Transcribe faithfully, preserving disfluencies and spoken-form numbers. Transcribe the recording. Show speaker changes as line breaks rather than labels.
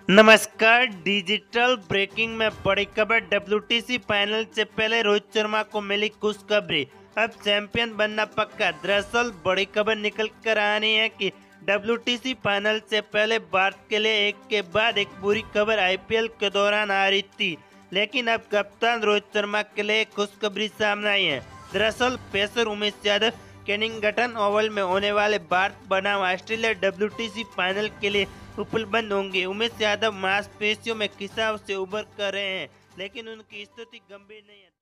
नमस्कार। Digital breaking में बड़ी खबर। डब्ल्यूटीसी फाइनल से पहले रोहित शर्मा को मिली खुशखबरी, अब चैंपियन बनना पक्का। दरअसल बड़ी खबर निकल कर आ रही है कि डब्ल्यूटीसी फाइनल से पहले भारत के लिए एक के बाद एक बुरी खबर आईपीएल के दौरान आ रही थी, लेकिन अब कप्तान रोहित शर्मा के लिए खुशखबरी सामने आई है। दरअसल pacer Umesh Yadav Kennington Oval में होने वाले भारत बनाम ऑस्ट्रेलिया डब्ल्यूटीसी फाइनल के लिए उपलब्ध होंगे। उमेश यादव मांसपेशियों में खिंचाव से उबर कर रहे हैं, लेकिन उनकी स्थिति गंभीर नहीं है।